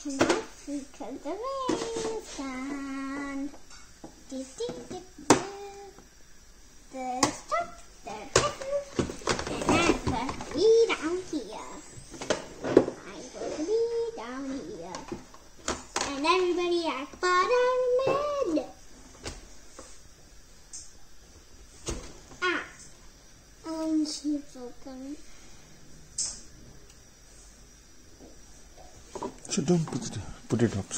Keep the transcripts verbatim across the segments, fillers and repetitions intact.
And that's because the rain is gone. Dee, dee, dee, dee. The stuff, the pepper, and I'm going to be down here. I'm going to be down here. And everybody at the bottom bed. Ah. Um, she's open. So don't put it, put it up.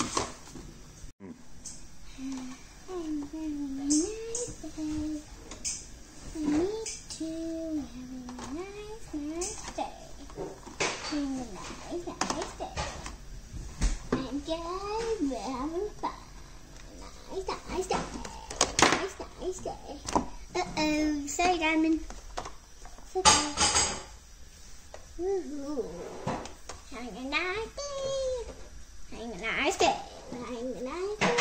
We're having fun. Nice, nice day. Nice, nice day. Uh-oh. Sorry, Diamond. It's okay. Woohoo. Having a nice day. Having a nice day. Having a nice day.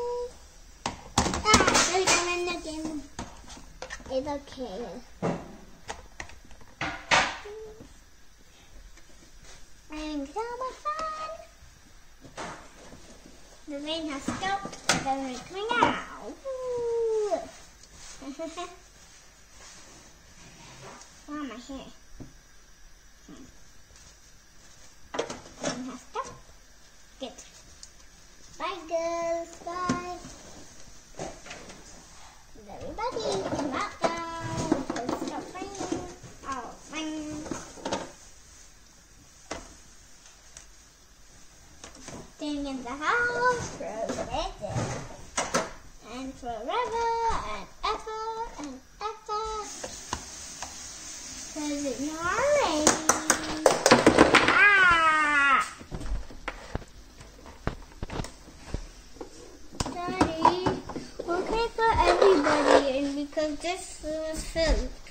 Ah, sorry, Diamond. Again. It's okay. Having so much fun. The rain has stopped. The rain is coming out. Oh, my hair. Hmm. The rain has stopped. Good. Bye, girls. Bye. Everybody, come out now. It's stop raining. Oh, rain. Staying in the house forever and forever and ever and ever, cause it's not raining. Ah! Daddy, okay for everybody, and because this was filled.